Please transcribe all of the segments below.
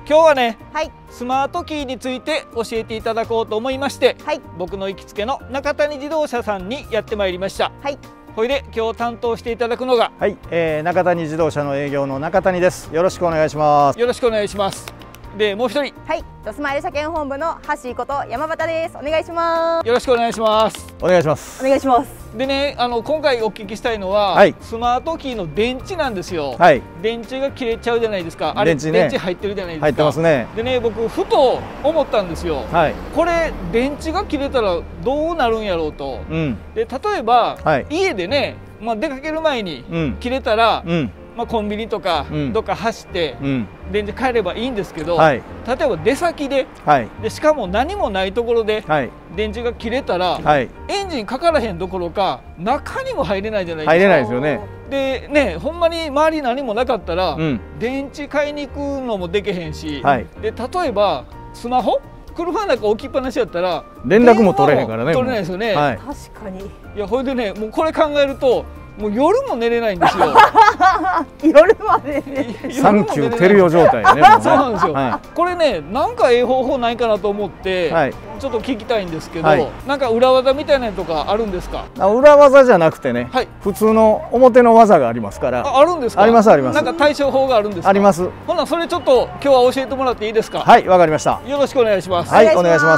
今日はね、 はい、 スマートキーについて教えていただこうと思いまして、 はい、 僕の行きつけの中谷自動車さんにやってまいりました。 はい、 ほいで今日担当していただくのが、 はい、中谷自動車の営業の中谷です。よろしくお願いします。 よろしくお願いします。でもう一人、 はい、スマイル車検本部の橋こと山端です。お願いします。 よろしくお願いします。 お願いします。 お願いします。 でね、今回お聞きしたいのは、 はい、 スマートキーの電池なんですよ。 はい、 電池が切れちゃうじゃないですか。あれ電池入ってるじゃないですか。 入ってますね。 でね、僕ふと思ったんですよ。 はい、 これ電池が切れたらどうなるんやろうと。 うん、 で例えば、 はい、 家でね、出かける前にうん、 切れたら、 うん、 コンビニとか、 うん、 どっか走って、 うん、 電池変えればいいんですけど、 はい、 例えば出先で、 はい、 でしかも何もないところで、 はい、 電池が切れたら、 はい、 エンジンかからへんどころか中にも入れないじゃないですか。 入れないですよね。 でね、ほんまに周り何もなかったら、 うん、 電池買いに行くのもできへんし、 はい、 で例えばスマホ車の中置きっぱなしやったら連絡も取れへんからね。 取れないですよね。 はい、 確かに。 いや、ほいでね、もうこれ考えるともう夜も寝れないんですよ。 夜までね。 サンキューテルヨ状態ね。 そうなんですよ。 はこれね、なんかええ方法ないかなと思って、 はい、 ちょっと聞きたいんですけど、 はい、 なんか裏技みたいなのとかあるんですか？ 裏技じゃなくてね、 はい、 普通の表の技がありますから。 あるんですか？ ありますあります。 なんか対処法があるんですか？ あります。 ほなそれちょっと今日は教えてもらっていいですか？ はい、わかりました。 よろしくお願いします。 はい、お願いします。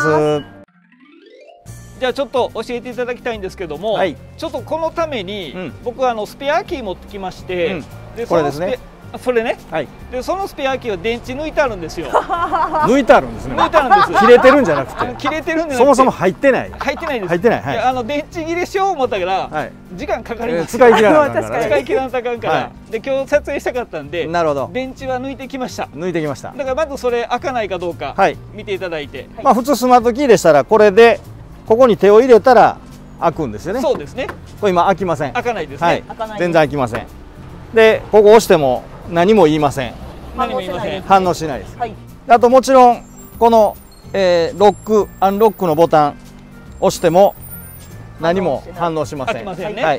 じゃあちょっと教えていただきたいんですけども、はい、ちょっとこのために、僕はスペアキー持ってきまして、 でこれですね。 それね、 はい、 でそのスペアキーは電池抜いてあるんですよ。 抜いてあるんですね。 抜いてあるんです。 切れてるんじゃなくて、 切れてるんじゃなくて、 そもそも入ってない。 入ってないです。 入ってない。 はい、電池切れしよう思ったから、はい、時間かかります。 使い切らなあかんからね。 使い切らなあかんから、はい、で今日撮影したかったんで、 なるほど。 電池は抜いてきました。 抜いてきました。 だからまずそれ開かないかどうか、はい、見ていただいて。 まあ普通スマートキーでしたらこれでここに手を入れたら開くんですよね。 そうですね。 これ今開きません。 開かないですね。 はい、全然開きません。でここ押しても何も言いません。 何も言いません。 反応しないです。 はい、 あともちろんこの、ロックアンロックのボタン押しても何も反応しません。はい。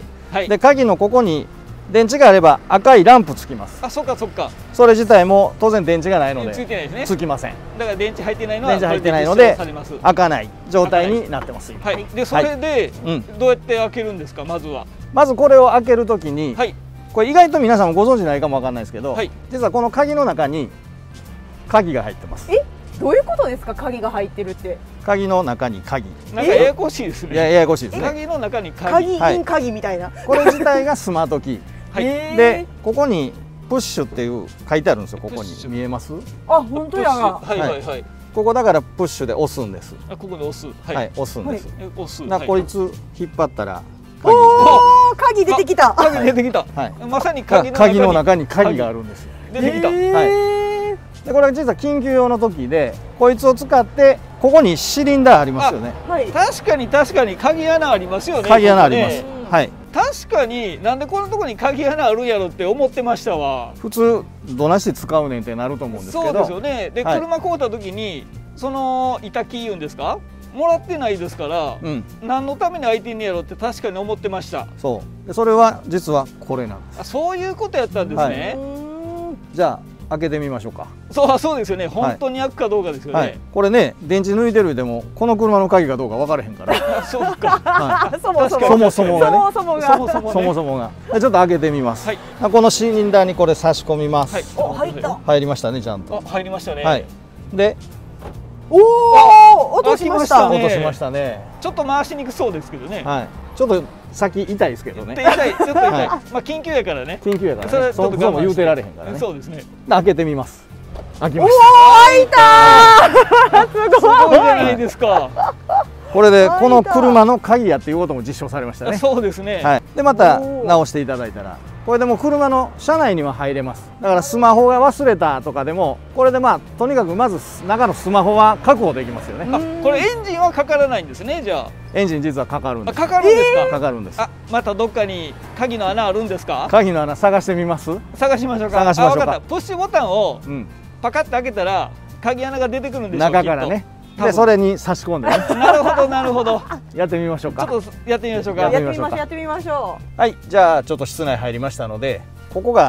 で鍵のここに電池があれば赤いランプつきます。 あ、そっかそっか。 それ自体も当然電池がないのでついてないですね。 つきません。 だから電池入ってないのは電池入ってないので開かない状態になってます。 はい。でそれでどうやって開けるんですか？まずは。 まずこれを開けるときに、これ意外と皆さんもご存知ないかもわかんないですけど、実はこの鍵の中に鍵が入ってます。 どういうことですか？鍵が入ってるって。 鍵の中に鍵。 なんかややこしいですね。 ややこしいですね。 鍵の中に鍵。 鍵イン鍵みたいな。 これ自体がスマートキー。でここにプッシュっていう書いてあるんですよ。ここに見えます？ あ、本当やな。 はいはいはい。 ここだからプッシュで押すんです。 あ、ここで押す。 はい、押すんです。 押す。 なこいつ引っ張ったら。 おお、鍵出てきた。 鍵出てきた。はい。まさに鍵の中に鍵があるんです。 出てきた。はい。 でこれは実は緊急用の時でこいつを使ってここにシリンダーありますよね。 確かに鍵穴ありますよね。 鍵穴あります。はい。 確かになんでこのところに鍵穴あるんやろって思ってましたわ。 普通どないして使うねんってなると思うんですけど。 そうですよね。で車買うた時にその板キー言うんですか？もらってないですから、何のために開いてんねやろって確かに思ってました。 そうでそれは実はこれなんです。 あ、そういうことやったんですね。 じゃあ開けてみましょうか。 そうですよね。本当に開くかどうかですよね。 これね、電池抜いてるでもこの車の鍵かどうか分からへんから。 そうか。 そもそもがね。そもそもが。ちょっと開けてみます。このシリンダーにこれ差し込みます。入りましたね、ちゃんと。 入りましたね。 はい。で。 おお、音しました。 音しましたね。 ちょっと回しにくそうですけどね。 はい。ちょっと先痛いですけどね。 痛い、ちょっと痛い。まあ緊急やからね。 緊急やからね。そうも言うてられへんからね。 そうですね。 開けてみます。開きました。 おお、開いた。 すごいじゃないですか。 これでこの車の鍵やっていうことも実証されましたね。 そうですね。 はい。でまた直していただいたら。これでも車の車内には入れます。だからスマホが忘れたとかでもこれでとにかくまず中のスマホは確保できますよね。 これエンジンはかからないんですね。じゃあエンジン実はかかるんです。 かかるんですか？ かかるんです。 またどっかに鍵の穴あるんですか？ 鍵の穴探してみます？ 探しましょうか。 探しましょうか。 プッシュボタンをパカッと開けたら鍵穴が出てくるんでしょう。 中からね。でそれに差し込んでね。 なるほどなるほど。 やってみましょうか。 ちょっとやってみましょうか。 やってみましょう。 はい、じゃあちょっと室内入りましたので、ここが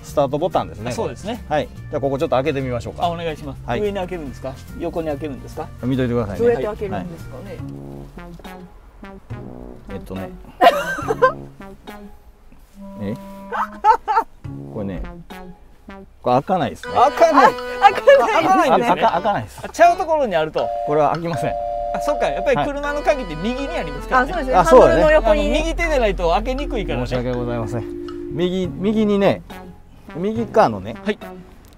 スタートボタンですね。 そうですね。 はい。じゃあここちょっと開けてみましょうか。 お願いします。上に開けるんですか？横に開けるんですか？ 見といてくださいね。 どうやって開けるんですかね。 これね、これ開かないですね。 開かない。 開かないです。 ちゃうところにあると。 これは開きません。 あ、そっか、やっぱり車の鍵って右にありますからね。 そうですね。ハンドルの横に右手でないと開けにくいからね。 申し訳ございません。右にね、右側のね、 はい。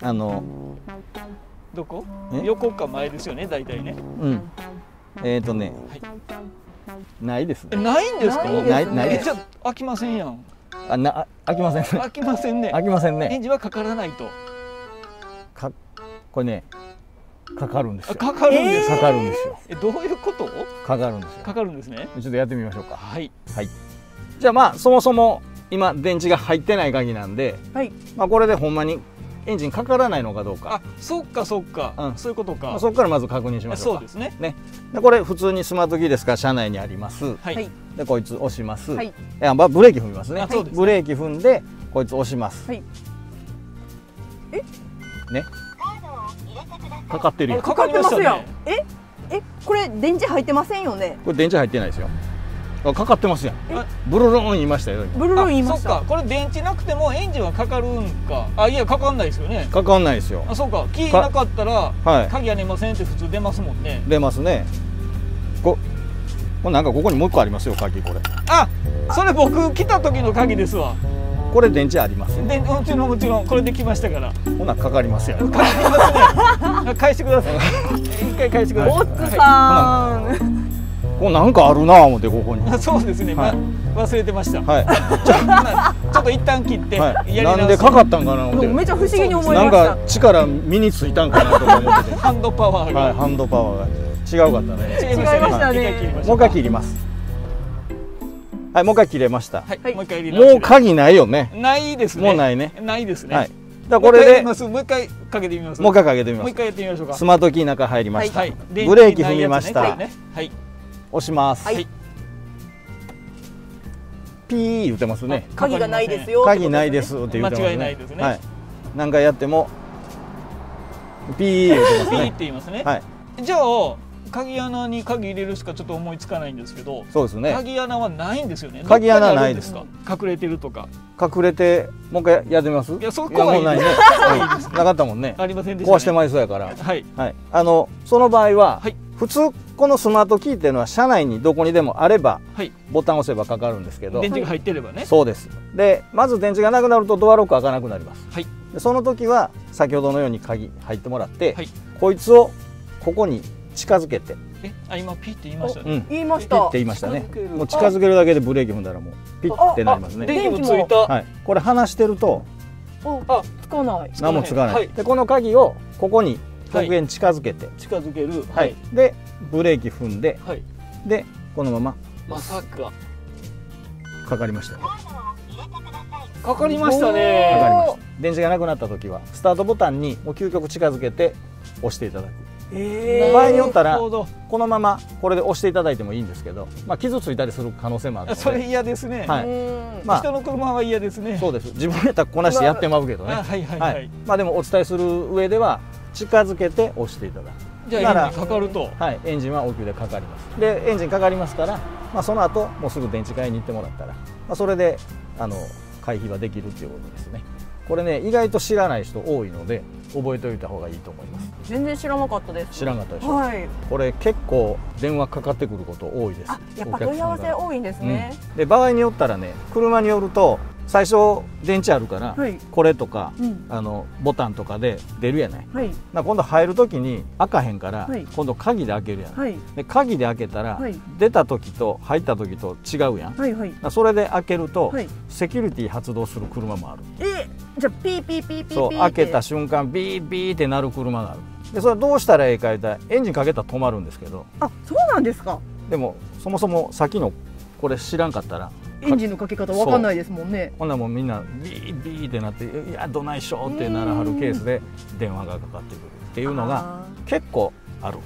どこ？横か前ですよね、大体ね。 うん。ないですね。 ないんですか？ ないです。 じゃ開きませんやん。 開きませんね。 開きませんね。 開きませんね。 エンジンはかからないと。 これね、かかるんですよ。 かかるんです。 かかるんですよ。 どういうこと？ かかるんですよ。 かかるんですね。 ちょっとやってみましょうか。 はい。 はい。じゃあまあそもそも今電池が入ってない鍵なんで、まあこれでほんまにエンジンかからないのかどうか。 あ、そっかそっか。そういうことか。 そこからまず確認しましょうか。 そうですね。 ね。でこれ普通にスマートキーですから車内にあります。 はい。 でこいつ押します。 はい。 ブレーキ踏みますね。 そうです。 ブレーキ踏んでこいつ押します。 はい。 ね。かかってるよ。 かかってますよ。これ電池入ってませんよね。 これ電池入ってないですよ。かかってますやん。ブルルン言いましたよ。 ブルルン言いました。 そっか、これ電池なくてもエンジンはかかるんか。あ、いやかかんないですよね。 かかんないですよ。 あ、そうか。キーなかったら鍵は出ませんって普通出ますもんね。 出ますね。なんかここにもう一個ありますよ、鍵これ。 あ、それ僕来た時の鍵ですわ。 これ電池あります。 もちろんこれで来ましたから。 ほなかかりますよ。 かかりますね。返してください。一回返してください。 おっつさん。 こうなんかあるなぁ思ってここに。 そうですね。忘れてました。 はい。 ちょっと一旦切ってなんでかかったんかな思って。 めっちゃ不思議に思いました。 なんか力身についたんかなとか思ってて。 ハンドパワーが。 はい、ハンドパワーが違うかったね。 違いましたね。 もう一回切ります。はい、もう一回切れました。 はい、もう一回入れます。もう鍵ないよね。 ないですね。 もうないね。 ないですね。 はい。じゃあこれでもう一回かけてみます。 もう一回かけてみます。 もう一回やってみましょうか。 スマートキー中入りました。 はい。 ブレーキ踏みました。 はい。 押します。 はい。 ピー言ってますね。 鍵がないですよ。 鍵ないですって言ってますね。 間違いないですね。 はい。何回やってもピー言ってますね。 ピーって言いますね。 はい。 じゃあ鍵穴に鍵入れるしかちょっと思いつかないんですけど。 そうですね。 鍵穴はないんですよね。 鍵穴ないですか。隠れてるとか。 隠れてもう一回やってみます。 いや、そこはいいないね。なかったもんね。 ありませんでした。 壊してまいそうやから。 はいはい。その場合は普通このスマートキーっていうのは車内にどこにでもあればボタンを押せばかかるんですけど。 電池が入ってればね。 そうです。で、まず電池がなくなるとドアロック開かなくなります。 はい。 でその時は先ほどのように鍵入ってもらって、こいつをここに近づけて。 今ピッて言いましたね。 言いました。 ピッて言いましたね。もう近づけるだけでブレーキ踏んだらもうピッてなりますね。 電気もついた。 はい。これ離してるとつかない。 何もつかない。でこの鍵をここに極限近づけて。 近づける。 はい。でブレーキ踏んで。 はい。 でこのまま。 まさか。 かかりました。 かかりましたね。 かかりました。電池がなくなった時はスタートボタンにもう究極近づけて押していただく。場合によったらこのままこれで押していただいてもいいんですけど、まあ傷ついたりする可能性もあるので。 それ嫌ですね。 はい。 まあ人の車は嫌ですね。 そうです。自分やったらこなしてやってまうけどね。 はいはいはい。 まあでもお伝えする上では近づけて押していただく。 じゃあエンジンかかると。 はい。エンジンは応急でかかります。でエンジンかかりますから、まあその後もうすぐ電池買いに行ってもらったら、まあそれで回避はできるっていうことですね。これね意外と知らない人多いので覚えておいた方がいいと思います。 全然知らなかったです。 知らなかったでしょ。 はい。 これ結構電話かかってくること多いです。 やっぱ問い合わせ多いんですね。 で場合によったらね車によると最初電池あるから、これとか、ボタンとかで出るやない。今度入る時に開かへんから、今度鍵で開けるやん。で鍵で開けたら、出た時と入った時と違うやん。それで開けると、セキュリティ発動する車もある。 じゃあピーピーピーピー。 そう開けた瞬間ビービーって鳴る車がある。でそれどうしたらええか言ったらエンジンかけたら止まるんですけど。 あ、そうなんですか。 でもそもそも先のこれ知らんかったら。 エンジンのかけ方わかんないですもんね。 ほんなもうみんなビービーってなって「いやどないしょ」ってならはるケースで電話がかかってくるっていうのが結構ある。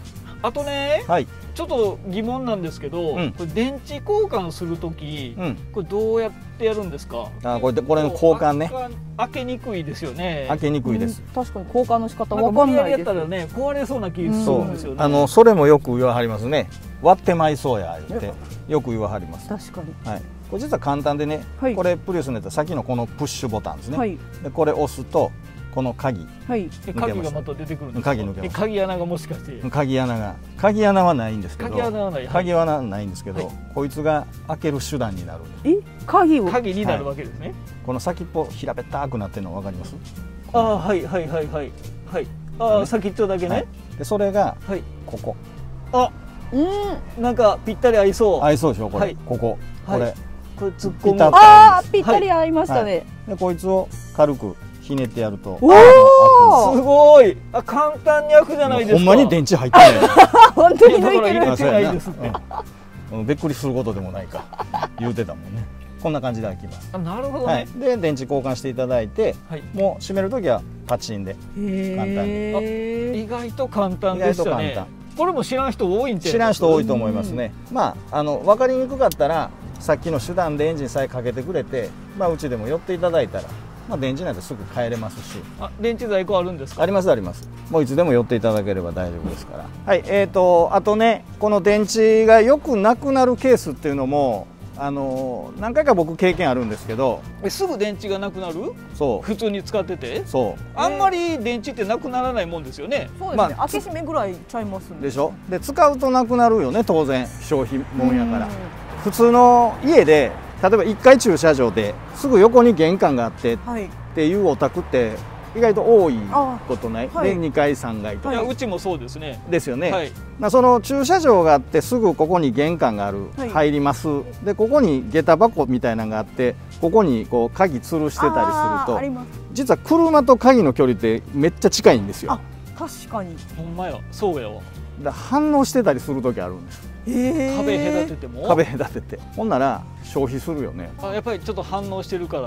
あとね、 はい、 ちょっと疑問なんですけど、これ電池交換するとき、これどうやってやるんですか？ これの交換ね。 開けにくいですよね。 開けにくいです。 確かに交換の仕方わかんないです。 やったらね、壊れそうな気するんですよね。 それもよく言わはりますね。割ってまいそうや言ってよく言わはります。 確かに。 はい。これ実は簡単でね、これプリウスのやったらさっきのこのプッシュボタンですね。 はい。 でこれ押すとこの鍵。 はい。鍵がまた出てくるんですか？ 鍵抜けます。 鍵穴がもしかして。 鍵穴はないんですけど。 鍵穴はない。 鍵穴はないんですけど、こいつが開ける手段になる。 鍵になるわけですね。 この先っぽ平べったくなってるのわかります？ ああ、はいはいはいはいはい。ああ、先っちょだけね。 でそれがここ。 あ、なんかぴったり合いそう。 合いそうでしょこれ。こここれ突っ込む。 ああ、ぴったり合いましたね。 でこいつを軽くひねってやると。 おお、 すごい。あ、簡単に開くじゃないですか。 ほんまに電池入ってない。 本当に抜いてる。 入れてないですって。 びっくりすることでもないか言うてたもんね。こんな感じで開きます。 なるほどね。 で電池交換していただいて、もう閉めるときはパチンで簡単に。 意外と簡単でしたね。これも知らん人多いんじゃないですか？ 知らん人多いと思いますね。まあ分かりにくかったらさっきの手段でエンジンさえかけてくれて、うちでも寄っていただいたら、電池なんてすぐ変えれますし。 電池在庫あるんですか？ ありますあります。もういつでも寄っていただければ大丈夫ですから。はい、あとね、この電池がよくなくなるケースっていうのも何回か僕経験あるんですけど。 すぐ電池がなくなる？ そう。 普通に使ってて？ そう。 あんまり電池ってなくならないもんですよね。 そうですね。開け閉めぐらいちゃいますね。 でしょ。で使うとなくなるよね、当然消費もんやから。普通の家で例えば1階駐車場ですぐ横に玄関があってっていうお宅って意外と多いことない？で2階3階とか。 うちもそうですね。 ですよね。その駐車場があってすぐここに玄関がある、入ります。でここに下駄箱みたいなのがあってここにこう鍵吊るしてたりすると、実は車と鍵の距離ってめっちゃ近いんですよ。 確かに。 ほんまや、そうやわ。 反応してたりする時あるんです。 壁隔てても？壁隔てて。ほんなら消費するよね。 やっぱりちょっと反応してるから。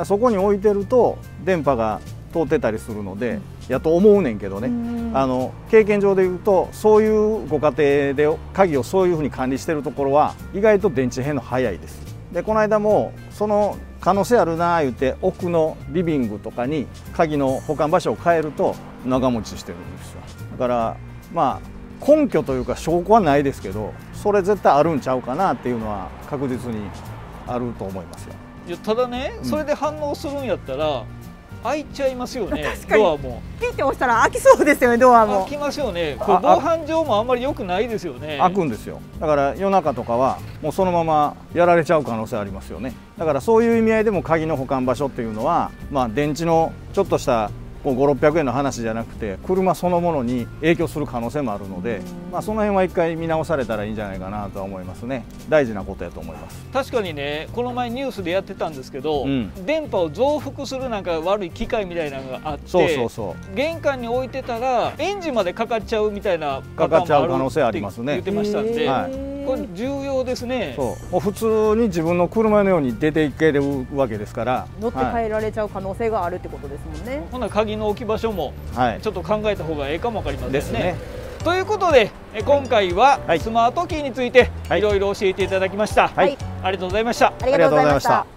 そこに置いてると電波が通ってたりするので、やと思うねんけどね。経験上で言うとそういうご家庭で鍵をそういうふうに管理してるところは意外と電池変の早いです。でこの間もその可能性あるな言って奥のリビングとかに鍵の保管場所を変えると長持ちしてるんですよ。だから根拠というか証拠はないですけど、それ絶対あるんちゃうかなっていうのは確実にあると思いますよ。 いやただね、それで反応するんやったら開いちゃいますよね。ドアもピッて押したら開きそうですよね。ドアも開きますよね。これ防犯上もあんまり良くないですよね。 開くんですよ。だから夜中とかはもうそのままやられちゃう可能性ありますよね。だからそういう意味合いでも鍵の保管場所っていうのは、電池のちょっとした500、600円の話じゃなくて車そのものに影響する可能性もあるので、その辺は一回見直されたらいいんじゃないかなとは思いますね。大事なことやと思います。 確かにね、この前ニュースでやってたんですけど、電波を増幅するなんか悪い機械みたいなのがあって、玄関に置いてたらエンジンまでかかっちゃうみたいなかかっちゃう可能性ありますね。 言ってましたんで、これ重要ですね。 もう普通に自分の車のように出ていけるわけですから、 乗って帰られちゃう可能性があるってことですもんね。 ほな鍵の置き場所もちょっと考えた方がええかもわかりませんね。ということで今回はスマートキーについていろいろ教えていただきました。ありがとうございました。 ありがとうございました。